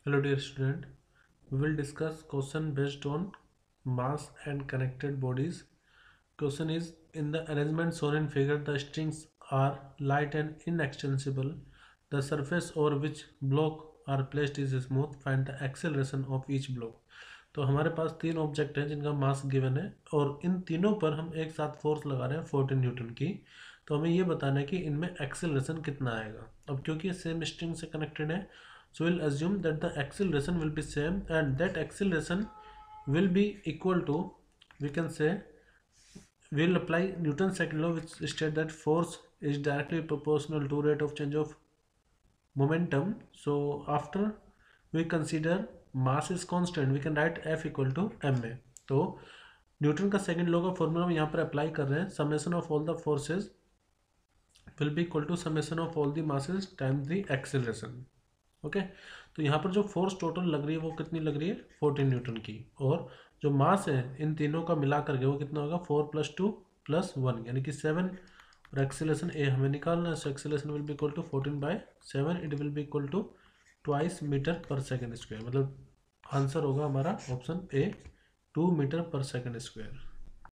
Hello dear student, we will discuss question based on mass and connected bodies. Question is, in the arrangement shown in figure, the strings are light and inextensible. The surface over which block are placed is smooth. Find the acceleration of each block. तो हमारे पास तीन object हैं जिनका mass given है और इन तीनों पर हम एक साथ फोर्स लगा रहे हैं 14 न्यूटन की। तो हमें ये बताना है कि इनमें एक्सेलरेशन कितना आएगा। अब क्योंकि ये सेम स्ट्रिंग से कनेक्टेड है, so we'll assume that the acceleration will be same and that acceleration will be equal to, we can say, we'll apply Newton's second law, which states that force is directly proportional to rate of change of momentum. So after we consider mass is constant, we can write F equal to ma. तो Newton का second law का formula हम यहाँ पर apply कर रहे हैं, summation of all the forces will be equal to summation of all the masses times the acceleration. Okay, तो यहाँ पर जो फोर्स टोटल लग रही है वो कितनी लग रही है 14 न्यूटन की, और जो मास है इन तीनों का मिला करके वो कितना होगा 4 + 2 + 1 यानी कि 7। और एक्सेलरेशन ए हमें निकालना है, so acceleration will be equal to 14/7, it will be equal to twice metre per second square. मतलब आंसर होगा हमारा option A 2 metre per second square.